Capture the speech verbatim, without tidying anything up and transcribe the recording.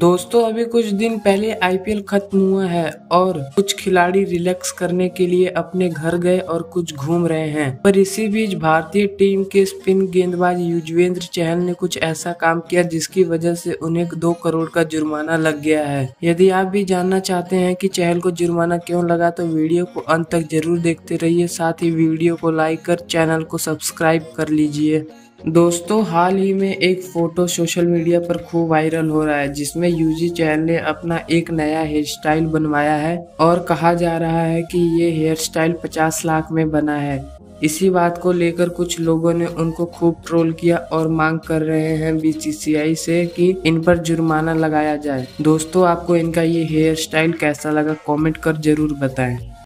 दोस्तों अभी कुछ दिन पहले आईपीएल खत्म हुआ है और कुछ खिलाड़ी रिलैक्स करने के लिए अपने घर गए और कुछ घूम रहे हैं। पर इसी बीच भारतीय टीम के स्पिन गेंदबाज युजवेंद्र चहल ने कुछ ऐसा काम किया जिसकी वजह से उन्हें दो करोड़ का जुर्माना लग गया है। यदि आप भी जानना चाहते हैं कि चहल को जुर्माना क्यों लगा तो वीडियो को अंत तक जरूर देखते रहिए। साथ ही वीडियो को लाइक कर चैनल को सब्सक्राइब कर लीजिए। दोस्तों हाल ही में एक फोटो सोशल मीडिया पर खूब वायरल हो रहा है जिसमें यूजी चहल ने अपना एक नया हेयर स्टाइल बनवाया है और कहा जा रहा है कि ये हेयर स्टाइल पचास लाख में बना है। इसी बात को लेकर कुछ लोगों ने उनको खूब ट्रोल किया और मांग कर रहे हैं बीसीसीआई से कि इन पर जुर्माना लगाया जाए। दोस्तों आपको इनका ये हेयर स्टाइल कैसा लगा कमेंट कर जरूर बताएं।